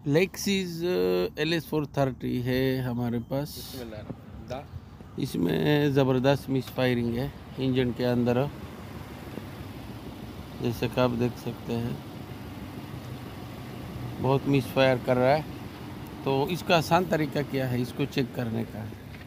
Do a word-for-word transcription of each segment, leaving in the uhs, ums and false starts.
Lexus L S four thirty है हमारे पास। इसमें ज़बरदस्त मिस फायरिंग है इंजन के अंदर, जैसे कि आप देख सकते हैं बहुत मिस फायर कर रहा है। तो इसका आसान तरीका क्या है इसको चेक करने का,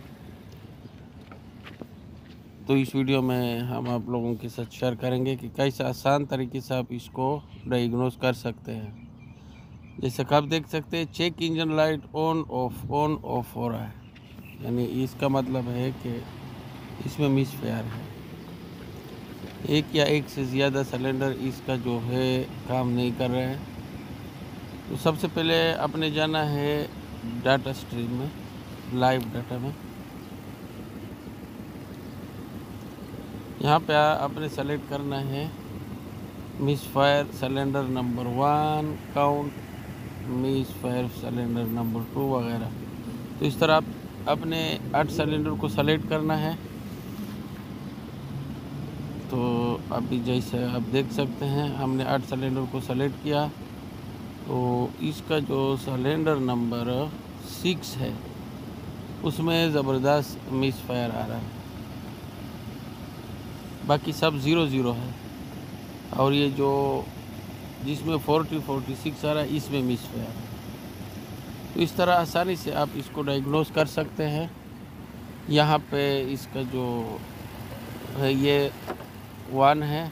तो इस वीडियो में हम आप लोगों के साथ शेयर करेंगे कि कैसे आसान तरीके से आप इसको डायग्नोस कर सकते हैं। जैसे कि आप देख सकते हैं check engine light on off on off हो रहा है, यानी इसका मतलब है कि इसमें मिस फायर है। एक या एक से ज़्यादा सिलेंडर इसका जो है काम नहीं कर रहे हैं। तो सबसे पहले आपने जाना है डाटा स्ट्रीम में, लाइव डाटा में। यहाँ पे आपने सेलेक्ट करना है misfire cylinder number one, count misfire cylinder number two वगैरह। तो इस तरह आप अपने आठ सिलेंडर को सेलेक्ट करना है। तो अभी जैसे आप देख सकते हैं हमने आठ सिलेंडर को सेलेक्ट किया, तो इसका जो सिलेंडर नंबर सिक्स है उसमें ज़बरदस्त मिस फायर आ रहा है, बाकी सब ज़ीरो ज़ीरो है। और ये जो जिसमें फोर्टी फोर्टी सिक्स आ रहा है इसमें मिस फायर है। तो इस तरह आसानी से आप इसको डायग्नोस कर सकते हैं। यहाँ पे इसका जो है ये वन है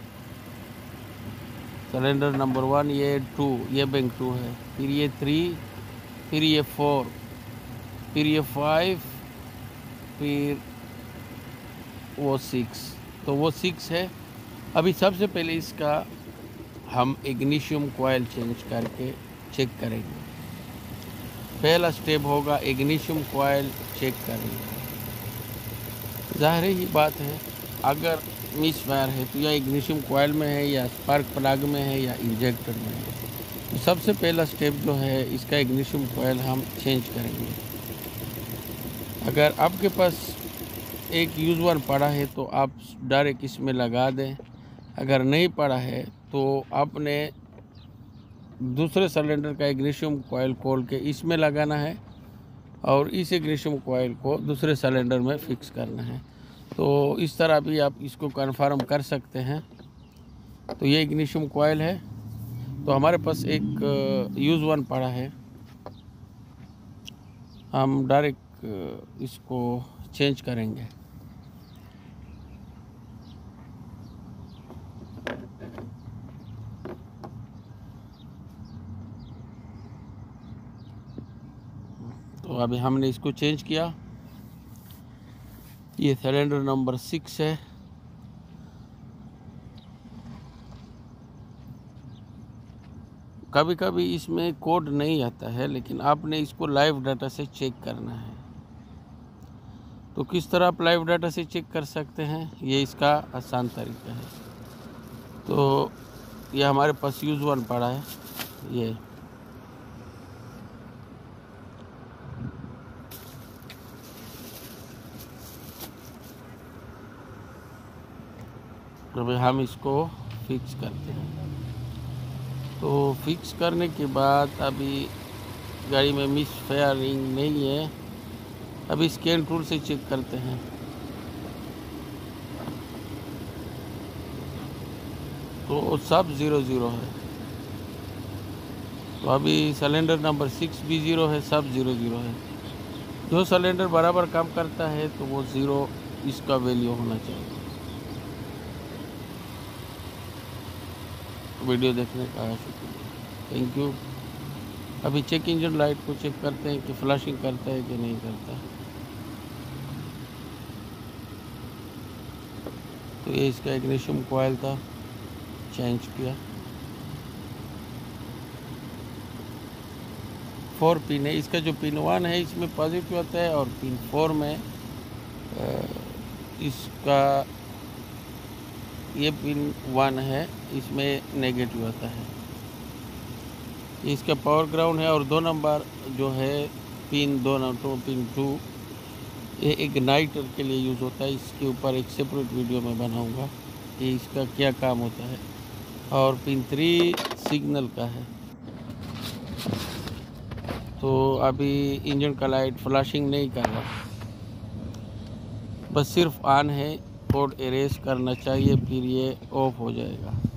सिलेंडर नंबर वन, ये टू, ये बैंक टू है, फिर ये थ्री, फिर ये फोर, फिर ये फाइव, फिर वो सिक्स। तो वो सिक्स है। अभी सबसे पहले इसका हम इग्निशियम कॉइल चेंज करके चेक करेंगे। पहला स्टेप होगा इग्निशियम कॉइल चेक करेंगे। ज़ाहिर ही बात है अगर मिस फायर है तो या इग्निशियम कॉइल में है, या स्पार्क प्लग में है, या इंजेक्टर में है। तो सबसे पहला स्टेप जो है इसका इग्निशियम कॉइल हम चेंज करेंगे। अगर आपके पास एक यूज वन पड़ा है तो आप डायरेक्ट इसमें लगा दें। अगर नहीं पड़ा है तो आपने दूसरे सिलेंडर का इग्निशियम कॉइल खोल के इसमें लगाना है और इस इग्निशियम कॉइल को दूसरे सिलेंडर में फिक्स करना है। तो इस तरह भी आप इसको कन्फर्म कर सकते हैं। तो ये इग्निशियम कॉइल है, तो हमारे पास एक यूज वन पड़ा है, हम डायरेक्ट इसको चेंज करेंगे। तो अभी हमने इसको चेंज किया। ये सिलेंडर नंबर सिक्स है। कभी कभी इसमें कोड नहीं आता है, लेकिन आपने इसको लाइव डाटा से चेक करना है। तो किस तरह आप लाइव डाटा से चेक कर सकते हैं, ये इसका आसान तरीका है। तो ये हमारे पास यूज वन पड़ा है, ये अभी हम इसको फिक्स करते हैं। तो फिक्स करने के बाद अभी गाड़ी में मिस फायरिंग नहीं है। अभी स्कैन टूल से चेक करते हैं। तो सब ज़ीरो ज़ीरो है। तो अभी सिलेंडर नंबर सिक्स भी ज़ीरो है, सब ज़ीरो ज़ीरो है। जो सिलेंडर बराबर काम करता है तो वो ज़ीरो इसका वैल्यू होना चाहिए। वीडियो देखने का शुक्रिया, थैंक यू। अभी चेक इंजन लाइट को चेक करते हैं कि फ्लैशिंग करता है कि नहीं करता। तो ये इसका इग्निशियम कॉइल था, चेंज किया। फोर पिन है, इसका जो पिन वन है इसमें पॉजिटिव आता है और पिन फोर में इसका ये पिन वन है, इसमें नेगेटिव आता है। इसका पावर ग्राउंड है। और दो नंबर जो है पिन दो नंबर पिन टू, ये इग्नाइटर के लिए यूज़ होता है। इसके ऊपर एक सेपरेट वीडियो में बनाऊंगा कि इसका क्या काम होता है। और पिन थ्री सिग्नल का है। तो अभी इंजन का लाइट फ्लैशिंग नहीं कर रहा, बस सिर्फ ऑन है। कोड इरेज करना चाहिए, फिर ये ऑफ हो जाएगा।